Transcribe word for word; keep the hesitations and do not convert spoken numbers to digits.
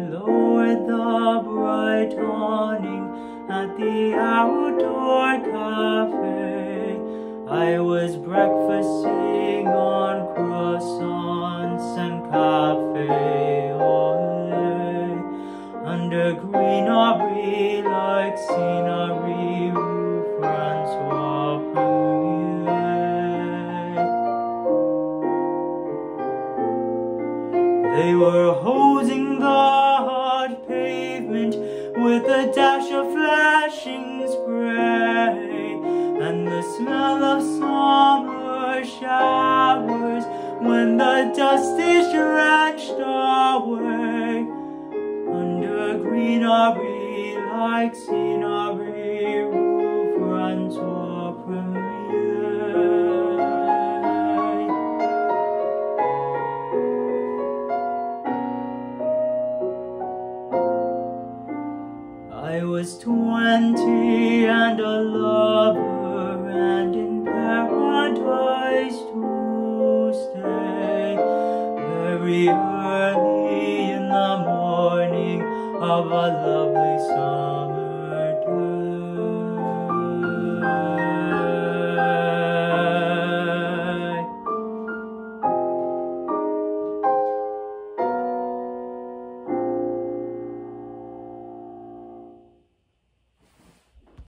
below the bright awning at the outdoor cafe. I was breakfasting on croissants and cafe au lait, under greenery-like scenery, Rue Francois Premier. They were hosing the hard pavement with a dash of flashing spray, and the smell of summer showers when the dust is drenched away, under greenery-like scenery, Rue Francois Premier. I was twenty and a lover, and in paradise to stay. Very early in the morning of a love